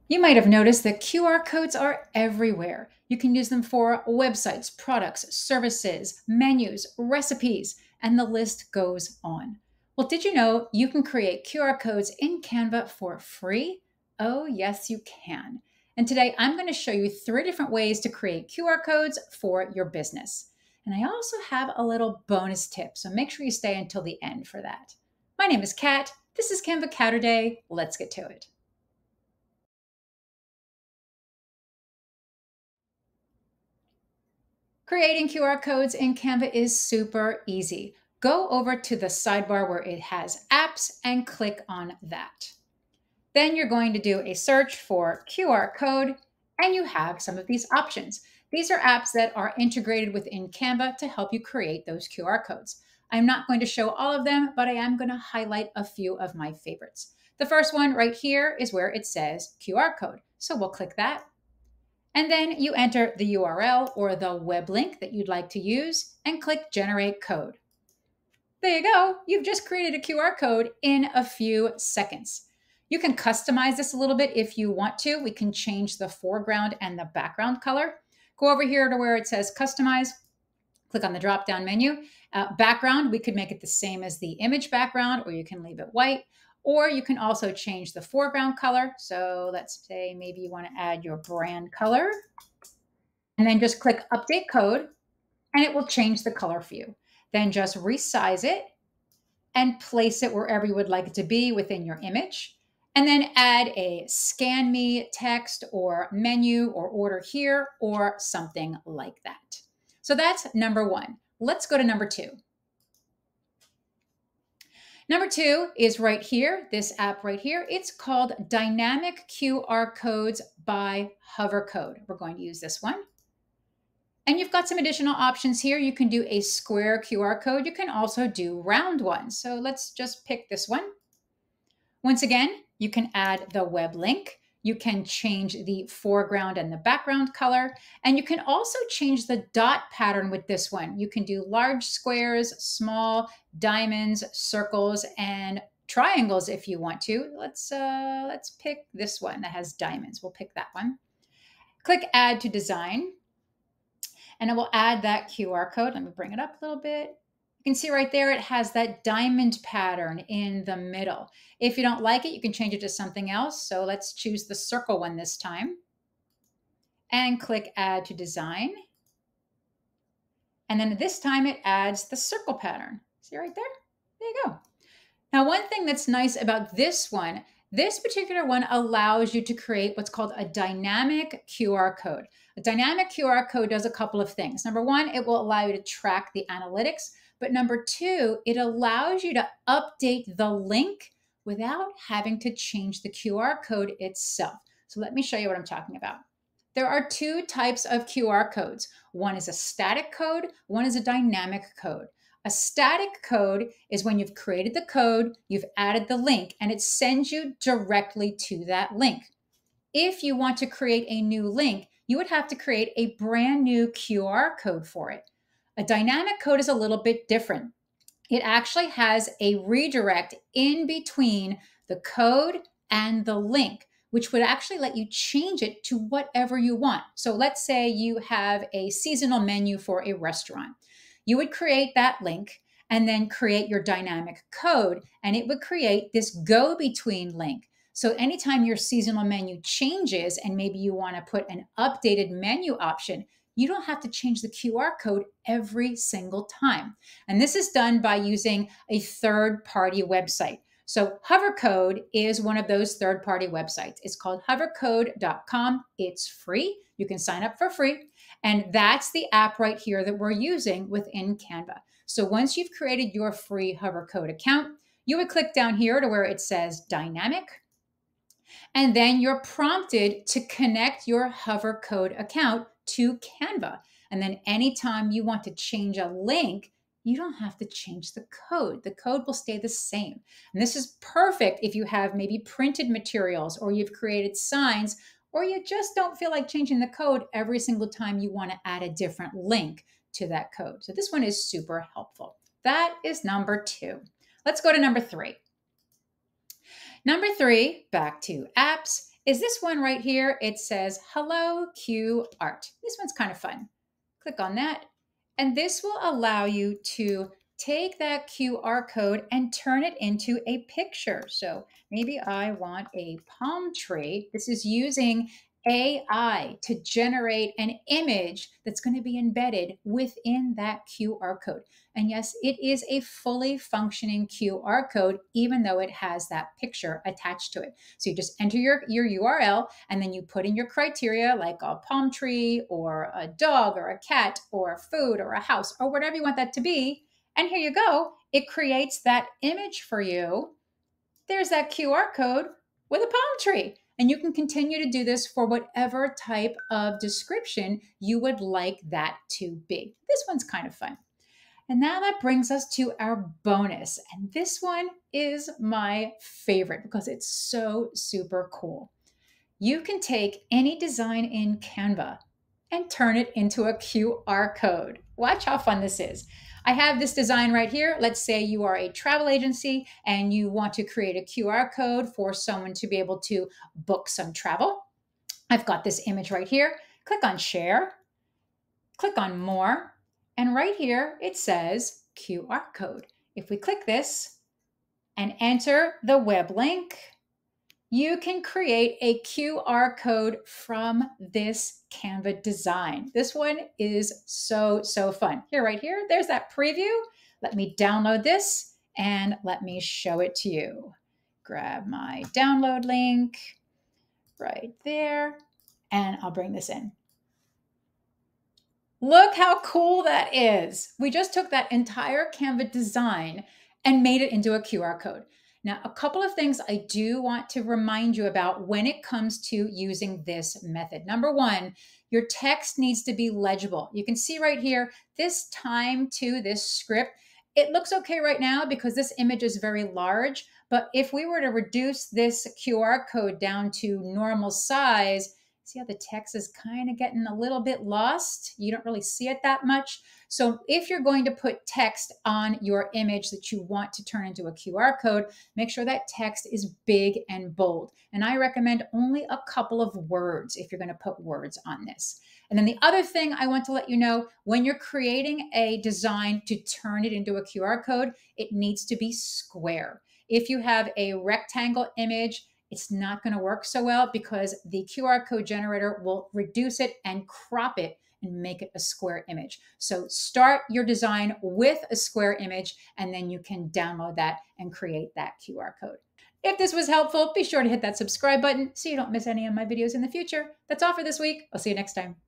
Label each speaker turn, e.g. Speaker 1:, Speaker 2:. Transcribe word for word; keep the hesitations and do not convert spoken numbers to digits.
Speaker 1: You might have noticed that Q R codes are everywhere. You can use them for websites, products, services, menus, recipes, and the list goes on. Well, did you know you can create Q R codes in Canva for free? Oh, yes, you can. And today I'm going to show you three different ways to create Q R codes for your business. And I also have a little bonus tip, so make sure you stay until the end for that. My name is Kat. This is Canva Catterday. Let's get to it. Creating Q R codes in Canva is super easy. Go over to the sidebar where it has apps and click on that. Then you're going to do a search for Q R code and you have some of these options. These are apps that are integrated within Canva to help you create those Q R codes. I'm not going to show all of them, but I am going to highlight a few of my favorites. The first one right here is where it says Q R code. So we'll click that. And then you enter the U R L or the web link that you'd like to use and click Generate Code. There you go. You've just created a Q R code in a few seconds. You can customize this a little bit if you want to. We can change the foreground and the background color. Go over here to where it says Customize. Click on the drop-down menu. Uh, background, we could make it the same as the image background, or you can leave it white. Or you can also change the foreground color. So let's say maybe you want to add your brand color. And then just click Update Code, and it will change the color for you. Then just resize it and place it wherever you would like it to be within your image. And then add a Scan Me text or menu or order here or something like that. So that's number one. Let's go to number two. Number two is right here, this app right here. It's called Dynamic Q R Codes by HoverCode. We're going to use this one. And you've got some additional options here. You can do a square Q R code. You can also do round ones. So let's just pick this one. Once again, you can add the web link. You can change the foreground and the background color. And you can also change the dot pattern with this one. You can do large squares, small diamonds, circles, and triangles if you want to. Let's, uh, let's pick this one that has diamonds. We'll pick that one. Click Add to Design. And it will add that Q R code. Let me bring it up a little bit. You can see right there, it has that diamond pattern in the middle. If you don't like it, you can change it to something else. So let's choose the circle one this time and click Add to Design. And then this time it adds the circle pattern. See right there? There you go. Now, one thing that's nice about this one, this particular one allows you to create what's called a dynamic Q R code. A dynamic Q R code does a couple of things. Number one, it will allow you to track the analytics. But number two, it allows you to update the link without having to change the Q R code itself. So let me show you what I'm talking about. There are two types of Q R codes. One is a static code, one is a dynamic code. A static code is when you've created the code, you've added the link, and it sends you directly to that link. If you want to create a new link, you would have to create a brand new Q R code for it. A dynamic code is a little bit different. It actually has a redirect in between the code and the link, which would actually let you change it to whatever you want. So let's say you have a seasonal menu for a restaurant. You would create that link and then create your dynamic code, and it would create this go-between link. So anytime your seasonal menu changes and maybe you want to put an updated menu option, you don't have to change the Q R code every single time. And this is done by using a third-party website. So HoverCode is one of those third-party websites. It's called hovercode dot com. It's free. You can sign up for free. And that's the app right here that we're using within Canva. So once you've created your free HoverCode account, you would click down here to where it says Dynamic. And then you're prompted to connect your HoverCode account to Canva. And then anytime you want to change a link, you don't have to change the code. The code will stay the same. And this is perfect if you have maybe printed materials or you've created signs or you just don't feel like changing the code every single time you want to add a different link to that code. So this one is super helpful. That is number two. Let's go to number three. Number three, back to apps, is this one right here. It says, Hello Q Art. This one's kind of fun. Click on that. And this will allow you to take that Q R code and turn it into a picture. So maybe I want a palm tree. This is using A I to generate an image that's going to be embedded within that Q R code. And yes, it is a fully functioning Q R code, even though it has that picture attached to it. So you just enter your, your U R L, and then you put in your criteria like a palm tree or a dog or a cat or food or a house or whatever you want that to be. And here you go. It creates that image for you. There's that Q R code with a palm tree. And you can continue to do this for whatever type of description you would like that to be. This one's kind of fun. And now that brings us to our bonus. And this one is my favorite because it's so super cool. You can take any design in Canva and turn it into a Q R code. Watch how fun this is. I have this design right here. Let's say you are a travel agency and you want to create a Q R code for someone to be able to book some travel. I've got this image right here. Click on Share. Click on More. And right here, it says Q R code. If we click this and enter the web link, you can create a Q R code from this Canva design. This one is so, so fun. Here, right here, there's that preview. Let me download this and let me show it to you. Grab my download link right there, and I'll bring this in. Look how cool that is. We just took that entire Canva design and made it into a Q R code. Now, a couple of things I do want to remind you about when it comes to using this method. Number one, your text needs to be legible. You can see right here, this time to this script, it looks okay right now because this image is very large. But if we were to reduce this Q R code down to normal size, see how the text is kind of getting a little bit lost? You don't really see it that much. So if you're going to put text on your image that you want to turn into a Q R code, make sure that text is big and bold. And I recommend only a couple of words if you're going to put words on this. And then the other thing I want to let you know, when you're creating a design to turn it into a Q R code, it needs to be square. If you have a rectangle image, it's not going to work so well because the Q R code generator will reduce it and crop it and make it a square image. So start your design with a square image, and then you can download that and create that Q R code. If this was helpful, be sure to hit that subscribe button so you don't miss any of my videos in the future. That's all for this week. I'll see you next time.